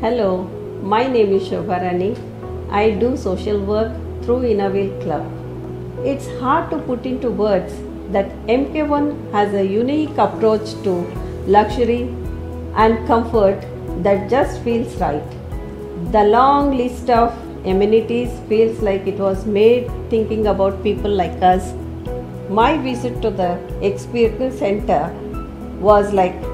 Hello, my name is Shobharani. I do social work through Innovate Club. It's hard to put into words that MK1 has a unique approach to luxury and comfort that just feels right. The long list of amenities feels like it was made thinking about people like us. My visit to the Experience Center was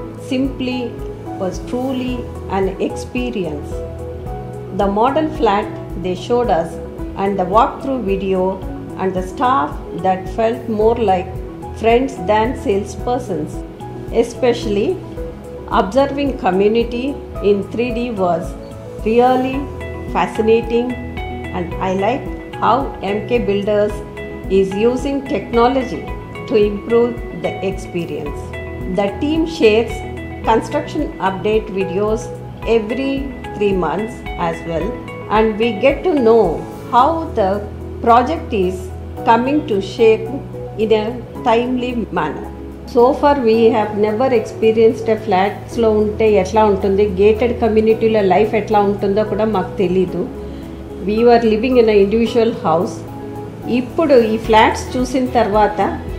truly an experience. The model flat they showed us and the walkthrough video and the staff that felt more like friends than salespersons. Especially observing community in 3D was really fascinating, and I like how MK Builders is using technology to improve the experience. The team shares construction update videos every 3 months as well, and we get to know how the project is coming to shape in a timely manner. So far we have never experienced a flats లో ఉంటే ఎట్లా ఉంటుంది, gated కమ్యూనిటీలో life ఎట్లా ఉంటుందో కూడా మాకు తెలీదు. We were living in an individual house. ఇప్పుడు ఈ ఫ్లాట్స్ చూసిన తర్వాత,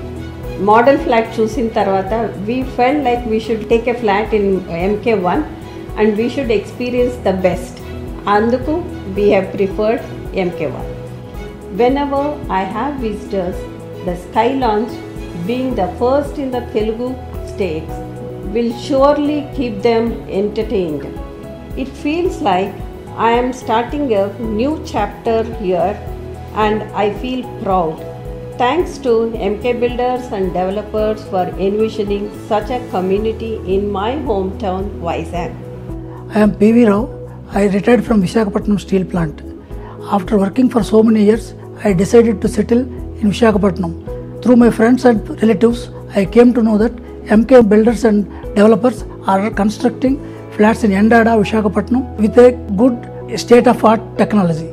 మోడల్ ఫ్లాట్ చూసిన తర్వాత we felt like we should take a flat in MK1 and we should experience the best. అందుకు we have preferred MK1. Whenever I have visitors, the Sky Lounge, being the first in the Telugu states, will surely keep them entertained. It feels like I am starting a new chapter here and I feel proud. Thanks to MK Builders and developers for envisioning such a community in my hometown, Vizag. I am P.V. Rao. I retired from Visakhapatnam Steel Plant. After working for so many years, I decided to settle in Visakhapatnam. Through my friends and relatives, I came to know that MK Builders and developers are constructing flats in Yandada, Visakhapatnam with a good state-of-art technology.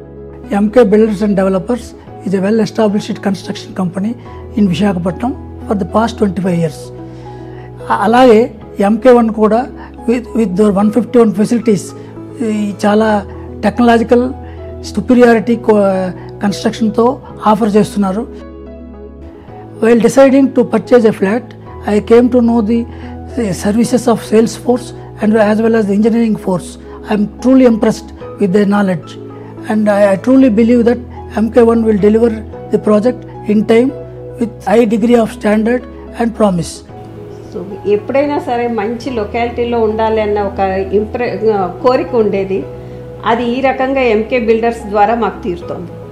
MK Builders and Developers is a well-established construction company in Visakhapatnam for the past 25 years. అలాగే MK1 కూడా with their 151 facilities చాలా technological superiority కన్స్ట్రక్షన్తో offer చేస్తున్నారు. While deciding to purchase a flat, I came to know the services of Salesforce and as well as the engineering force. I am truly impressed with their knowledge, and I truly believe that MK1 will deliver the project in time with high degree of standard and promise. So ఎప్పుడైనా సరే మంచి లొకాలిటీలో ఉండాలి అన్న ఒక కోరిక ఉండేది. అది ఈ రకంగా MK బిల్డర్స్ ద్వారా మాకు తీరుతోంది.